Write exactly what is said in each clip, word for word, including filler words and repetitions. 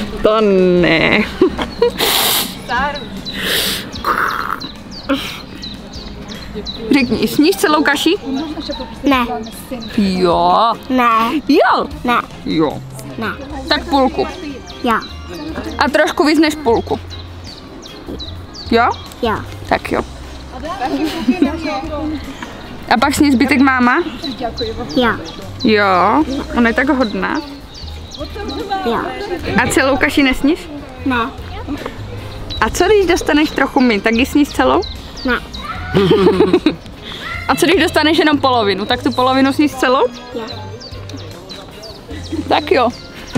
To ne. Řekni, sníš celou kaši? Ne. Jo. Ne. Jo. Ne. Jo. Ne. Tak půlku. Jo. A trošku víc než půlku. Jo? Jo. Tak jo. A pak sní zbytek máma? Jo. Jo. Ona je tak hodná. Jo. A celou kaši nesníš? Ne. A co když dostaneš trochu my, tak ji sníš celou? Ne. A co když dostaneš jenom polovinu, tak tu polovinu sníš celou? Jo. Tak jo.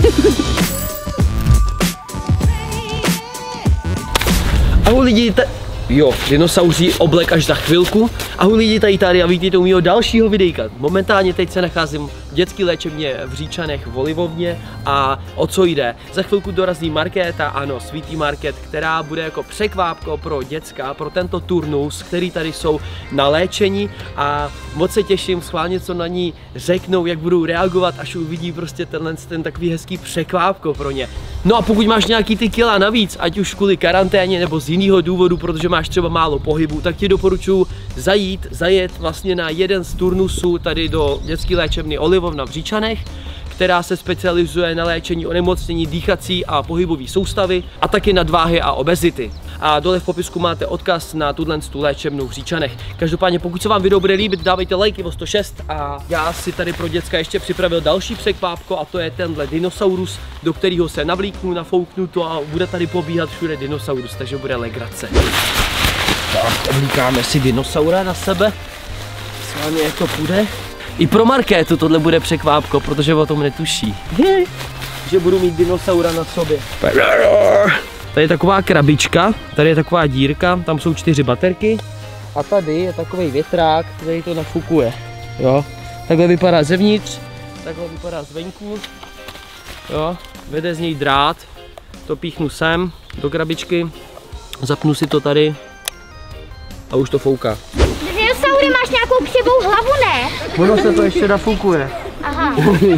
Ahoj lidi, ta... jo, dinosauří oblek až za chvilku. Ahoj lidi, tady tady a vítejte u mého dalšího videjka. Momentálně teď se nacházím v dětské léčebně v Říčanech v Olivovně a o co jde? Za chvilku dorazí Markéta, ano, Sweetie Market, která bude jako překvápko pro děcka, pro tento turnus, který tady jsou na léčení a moc se těším schválně, co na ní řeknou, jak budou reagovat, až uvidí prostě tenhle ten takový hezký překvápko pro ně. No a pokud máš nějaký ty kila navíc, ať už kvůli karanténě nebo z jiného důvodu, protože máš třeba málo pohybu, tak ti doporučuji zajít, zajet vlastně na jeden z turnusů tady do dětské léčebny Olivovna v Říčanech, která se specializuje na léčení onemocnění dýchací a pohybové soustavy a taky nadváhy a obezity. A dole v popisku máte odkaz na tuhle tu léčebnu v Říčanech. Každopádně pokud se vám video bude líbit, dávejte lajky o sto šest a já si tady pro děcka ještě připravil další překvápko a to je tenhle dinosaurus, do kterého se navlíknu, nafouknu to a bude tady pobíhat všude dinosaurus, takže bude legrace. Tak, oblíkáme si dinosaura na sebe, s vámi jak to půjde. I pro Markétu tohle bude překvápko, protože o tom netuší, že budu mít dinosaura na sobě. Tady je taková krabička, tady je taková dírka, tam jsou čtyři baterky a tady je takový větrák, který to nafukuje. Jo? Takhle vypadá zevnitř, takhle vypadá zvenku. Jo? Vede z něj drát, to píchnu sem do krabičky, zapnu si to tady a už to fouká. Dinosaury, máš nějakou křivou hlavu, ne? Ono se to ještě nafukuje. Aha.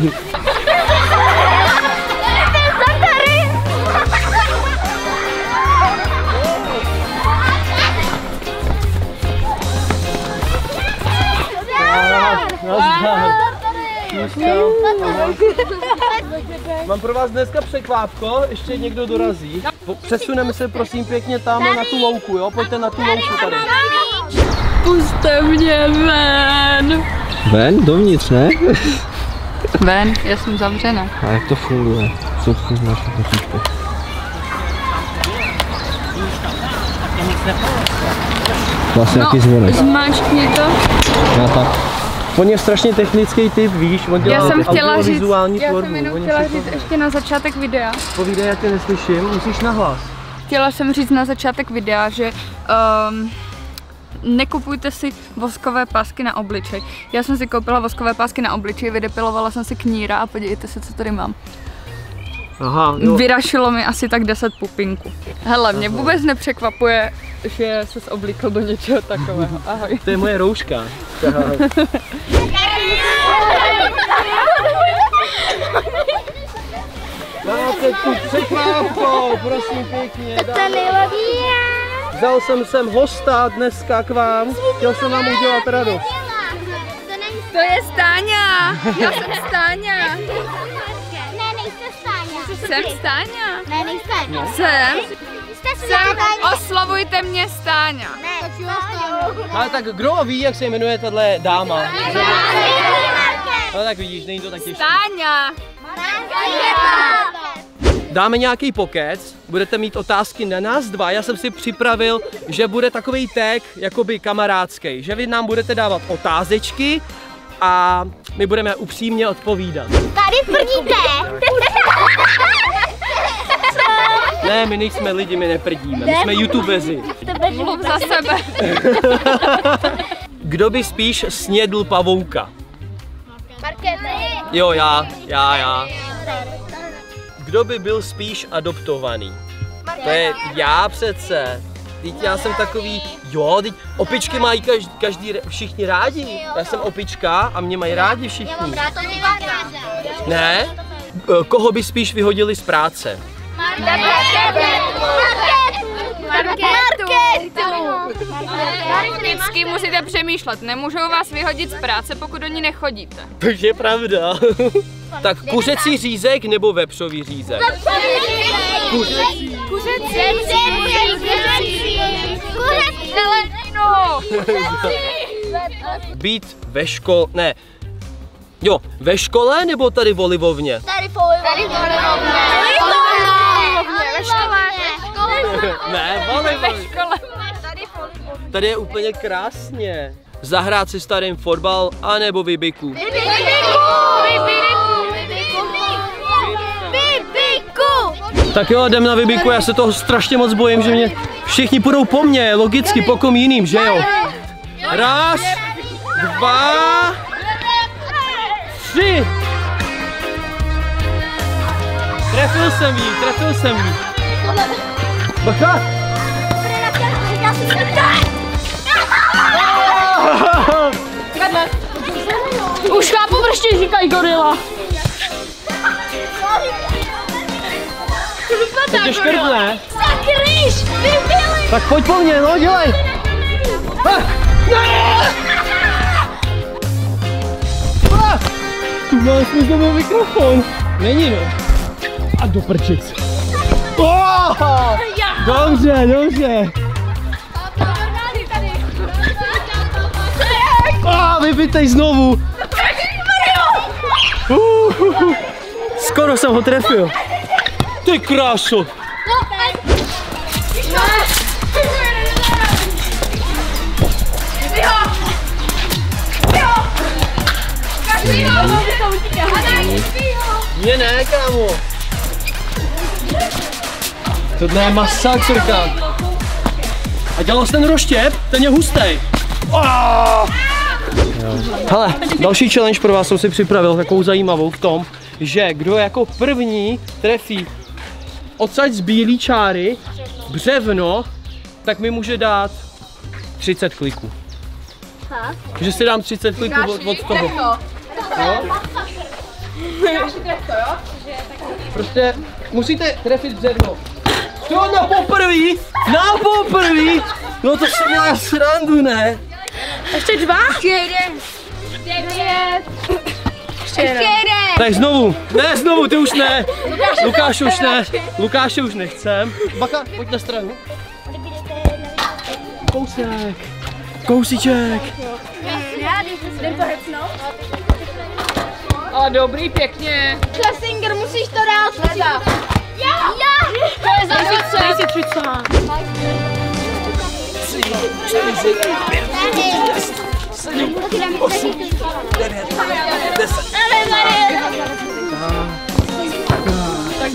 Mám pro vás dneska překvápko, ještě někdo dorazí. Přesuneme se prosím pěkně tam na tu louku, jo? Pojďte na tu louku tady. Puste mě ven. Ven? Dovnitř, ne? Ven, já jsem zavřena. A jak to funguje? Co to funguje? Vlastně No, jaký zvonek. zmáčkni to. Já tak. On je strašně technický typ, víš? On dělá Já jsem chtěla říct, audiovizuální já tvorbu. jsem jenom Oni chtěla si říct to... ještě na začátek videa. Povídej, já tě neslyším, musíš nahlas. Chtěla jsem říct na začátek videa, že um, nekupujte si voskové pásky na obličej. Já jsem si koupila voskové pásky na obličej, vydepilovala jsem si kníra a podívejte se, co tady mám. Aha, jo. Vyrašilo mi asi tak deset pupinků. Hele, mě vůbec nepřekvapuje, že se oblíkl do něčeho takového. Ahoj. To je moje rouška. Máte tu překvápko, prosím pěkně. To nejlepší. Vzal jsem sem hosta dneska k vám, chtěl jsem vám udělat radost. To je Stáňa! Já jsem Stáňa! Ne, nejste Stáňa. Jsem Stáňa! Ne, nejste. Jsem? Jste Jsem! Stáňa. Oslovujte mě Stáňa! Ne, Stáňa. Ale tak kdo ví, jak se jmenuje tahle dáma? No tak vidíš, není to tak těžké. Stáňa! Dáme nějaký pokec, budete mít otázky na nás dva. Já jsem si připravil, že bude takový tag, jakoby kamarádský, že vy nám budete dávat otázečky a my budeme upřímně odpovídat. Tady prdíte. Ne, my nejsme lidi, my neprdíme, my jsme youtubezi. Mluv za sebe! Kdo by spíš snědl pavouka? Markéta. Jo, já, já, já. Kdo by byl spíš adoptovaný? To je já přece. Teď já jsem takový, jo, teď opičky mají každý, každý, všichni rádi. Já jsem opička a mě mají rádi všichni. Ne? Koho by spíš vyhodili z práce? Vždycky musíte přemýšlet, nemůžou vás vyhodit z práce, pokud do ní nechodíte. To je pravda. Tak kuřecí řízek nebo vepřový řízek? Kuřecí. Být ve škole, ne. Jo, ve škole nebo tady v Olivovně? Tady v Olivovně. Ve škole. Ne, v Olivovně. Tady je úplně krásně. Zahrát si starým fotbal, anebo vybiku. Tak jo, jdem na vybiku, já se toho strašně moc bojím, že mě všichni půjdou po mně, logicky po kom jiným, že jo? Raz, dva, tři. Trefil jsem jí, trefil jsem jí. Bacha! Už chápu, proč ti říkají gorila. To tě škrdne. Tak pojď po mně, no, dělej. Tu máš mi znovu mikrofon. Není, no. A do prčic. Oh! Dobře, dobře. A oh, vybitej znovu. Uh, skoro jsem ho trefil. Ty kráso. Mně ne, kámo. Tohle je masakr, kámo. A dělal jsi ten roštěp? Ten je hustý. Oh! Hele, další challenge pro vás jsem si připravil, takovou zajímavou v tom, že kdo jako první trefí odsaď z bílé čáry břevno, tak mi může dát třicet kliků. Že si dám třicet kliků od, od toho. Jo? Prostě musíte trefit břevno. To na poprví, na poprví. No to se dělá srandu, ne? Ještě dva? Ještě jeden. Devět. Ještě jeden. Tak znovu, ne znovu, ty už ne. Lukáš už ne, Lukáše už nechcem. Baka, pojď na stranu. Kousek, kousíček. A dobrý, pěkně. Klesinger, musíš to dát. Já. Já. To je za třicet. třicet. čtyři, pět, šest, sedm, osm, devět, deset. Tak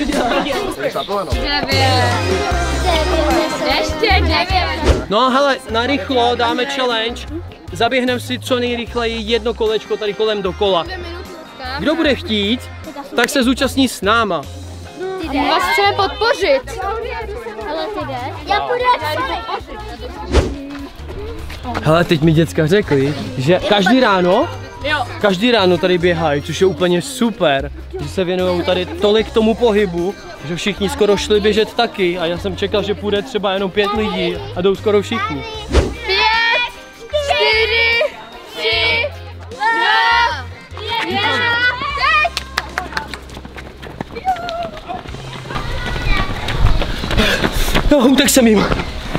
Ještě devět. no hele, narychlo dáme challenge. Zaběhneme si co nejrychleji jedno kolečko tady kolem dokola. Kdo bude chtít, tak se zúčastní s náma. Vás chceme podpořit. Ale ty jdeš? Já půjdu Hele, teď mi děcka řekli, že každý ráno, každý ráno tady běhají, což je úplně super, že se věnují tady tolik tomu pohybu, že všichni skoro šli běžet taky a já jsem čekal, že půjde třeba jenom pět lidí a jdou skoro všichni. Pět, čtyři, tři, dva, jedna, teď! No, utek jsem jim.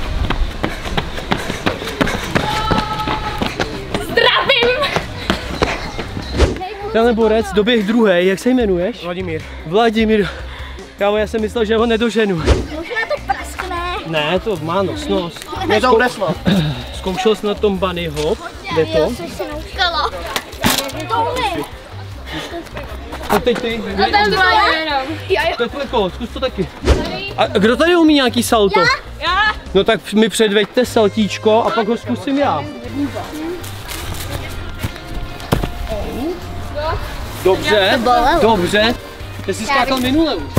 Tenhle borec doběh druhý, jak se jmenuješ? Vladimír. Vladimír. Kámo, já jsem myslel, že ho nedoženu. Možná to praskne. Ne, to má nosnost. Mě to uneslo. Zkoušel jsi na tom bunny hop? Jde to? Jo, což se naučkala. Tohle. A teď ty. No ten dva jenom. To je tvoje kolo, zkus to taky. A kdo tady umí nějaký salto? Já. No tak mi předveďte saltíčko a pak ho zkusím já. Dobře, dobře. Ty jsi skákal minule už.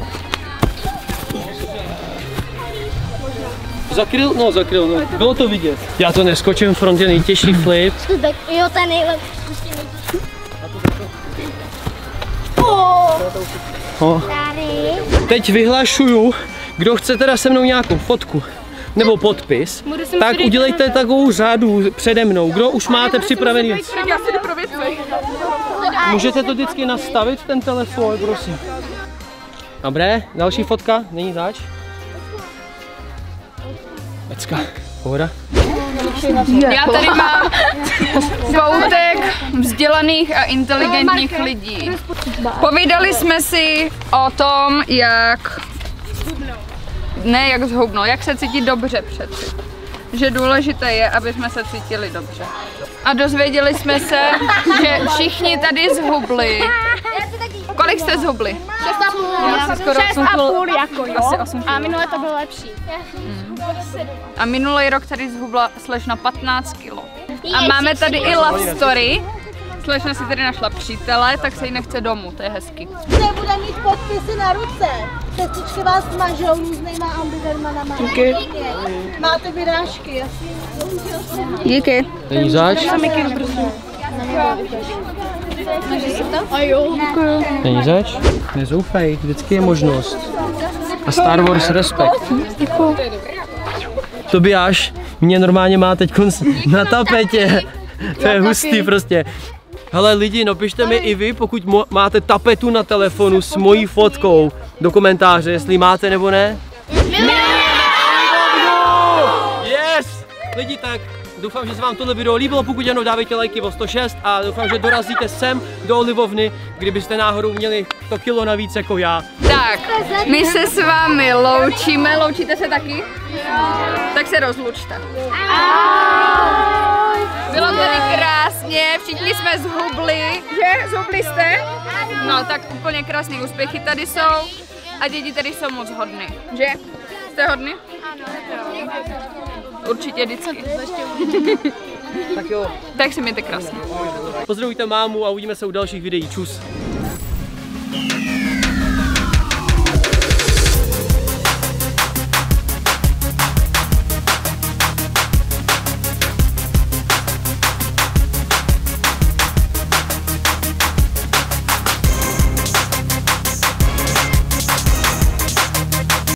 Zakryl, no zakryl, no. Bylo to vidět. Já to neskočím, front je nejtěžší flip. Jo, ten nejlepší. No. Teď vyhlašuju, kdo chce teda se mnou nějakou fotku nebo podpis, tak udělejte takovou řadu přede mnou. Kdo už máte připravený? Já si jdu pro věci. Můžete to vždycky nastavit, ten telefon, prosím. Dobré, další fotka, není zač. Pecka, pohoda. Já tady mám poutek vzdělaných a inteligentních lidí. Povídali jsme si o tom, jak... Ne, jak zhubnout, jak se cítit dobře přeci. Že důležité je, aby jsme se cítili dobře. A dozvěděli jsme se, že všichni tady zhubli. Kolik jste zhubli? šest a půl. šest a půl jako jo. Asi osm. A minule to bylo lepší. Hmm. A minulý rok tady zhubla slečna patnáct kilo. A máme tady i love story. Slečna si tady našla přítele, tak se jí nechce domů, to je hezky. Nebude mít podpisy na ruce. Sestřičky vás smažou různýma ambidermanama. Díky. Máte vyrážky, jasně. Díky. Není zač? Není zač? Nezoufej, vždycky je možnost. A Star Wars respekt. Tobiáš mě normálně má teď na tapetě. To je hustý prostě. Hele lidi, napište mi i vy, pokud máte tapetu na telefonu s mojí fotkou do komentáře, jestli máte nebo ne. Yes! Lidi, tak doufám, že se vám tohle video líbilo, pokud ano, dávejte lajky o sto šest a doufám, že dorazíte sem do Olivovny, kdybyste náhodou měli to kilo navíc jako já. Tak, my se s vámi loučíme, loučíte se taky? Tak se rozlučte. Bylo tady krásně, všichni jsme zhubli, že? Zhubli jste? No tak úplně krásný úspěchy tady jsou a děti tady jsou moc hodný, že? Jste hodný? Určitě vždycky. Tak jo. Tak si mějte krásně. Pozdravujte mámu a uvidíme se u dalších videí. Čus.